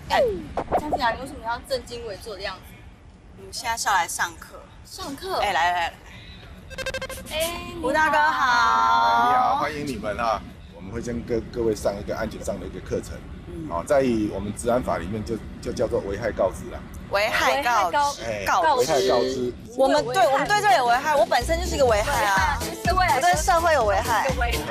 哎，张子雅，你为什么要正襟危坐的样子？ 我们现在是要来上课。 上课？ 哎，来， 哎， 吴大哥好。 你好，欢迎你们啊！我们会先跟各位上一个安全上的一个课程。好，在我们治安法里面就叫做危害告知啦。 危害告知， 危害告知。 我们对这有危害，我本身就是一个危害啊。我对社会有危害。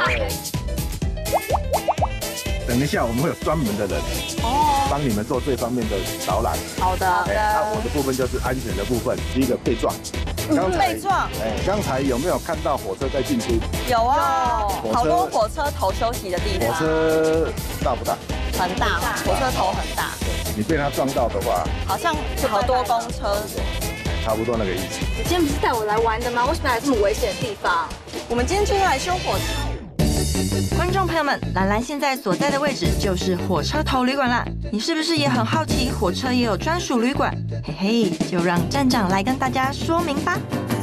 等一下，我们会有专门的人帮你们做这方面的导览。 好的。 那我的部分就是安全的部分。第一个被撞。 被撞。 刚才有没有看到火车在进出？ 有啊，好多火车头休息的地方。 火车大不大？ 很大，火车头很大。 你被它撞到的话， 好像好多公车。 差不多那个意思。 你今天不是带我来玩的吗？为什么来这么危险的地方？ 我们今天就是来修火车。 观众朋友们，兰兰现在所在的位置就是火车头旅馆啦。你是不是也很好奇火车也有专属旅馆？嘿嘿，就让站长来跟大家说明吧。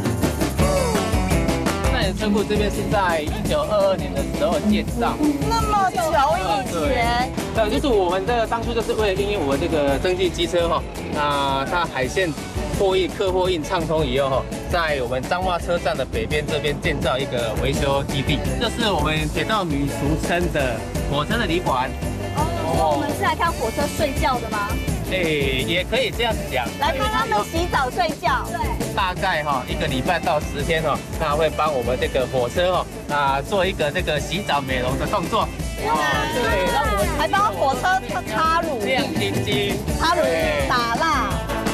那车库这边是在1922年的时候建造， 那么久以前。 对，就是我们这个当初就是为了应用我们这个蒸汽机车哈，那它海线客货运畅通以后哈，在我们彰化车站的北边这边建造一个维修基地，这是我们铁道迷俗称的火车的旅馆。 哦，我们是来看火车睡觉的吗？ 也可以这样子讲。 来看他们洗澡睡觉。 对。 大概1个礼拜到10天那会帮我们这个火车做一个这个洗澡美容的动作。 对，让我们还帮火车擦乳液、 亮晶晶、 擦乳液、打蜡。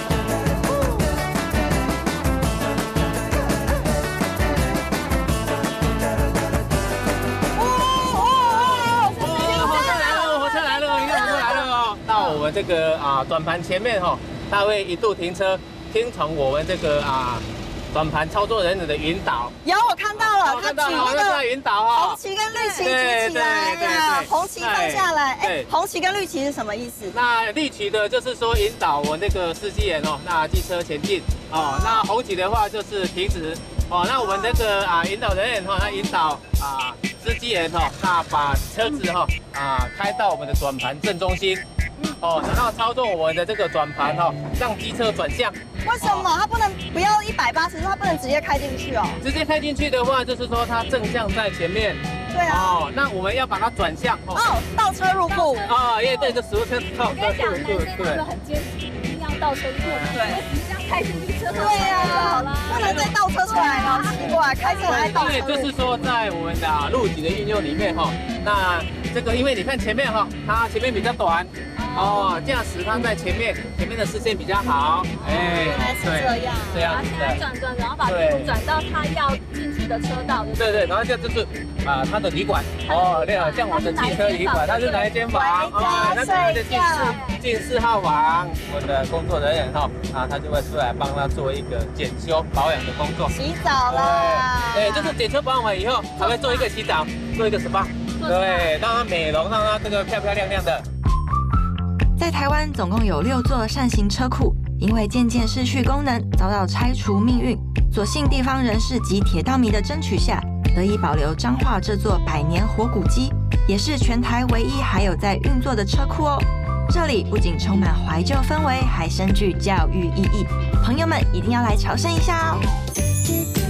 我们这个转盘前面它会一度停车，听从我们这个转盘操作人员的引导。 有，我看到了，他举那个引导红旗跟绿旗举起来了，红旗放下来。哎，红旗跟绿旗是什么意思？ 那绿旗的就是说引导我那个司机员那机车前进那红旗的话就是停止那我们这个引导人员他引导司机员那把车子开到我们的转盘正中心。然后操作我们的这个转盘让机车转向。 为什么它不要180度，它不能直接开进去直接开进去的话，就是说它正向在前面。 对啊。 那我们要把它转向。 倒车入库。 对，就10车倒车入库。 对，男生很坚持，一定要倒车入库。对，这样开进去车。 对呀，不能再倒车出来了，奇怪，开车还倒车。 对，就是说在我们的路级的运用里面那这个因为你看前面它前面比较短。驾驶他在前面的视线比较好， 原来是这样子的， 转，然后把车转到他要进去的车道。 对，然后这就是他的旅馆像我的汽车旅馆，它是哪一间房那是进4号房，我的工作人员他就会出来帮他做一个检修保养的工作， 洗澡啦。 对，就是检修保养完以后，还会做一个洗澡，做一个 SPA， 对，让它美容，让它这个漂漂亮亮的。 在台湾总共有6座扇形车库，因为渐渐失去功能，遭到拆除命运。所幸地方人士及铁道迷的争取下，得以保留彰化这座100年活古迹，也是全台唯一还有在运作的车库哦。这里不仅充满怀旧氛围，还深具教育意义，朋友们一定要来朝圣一下哦。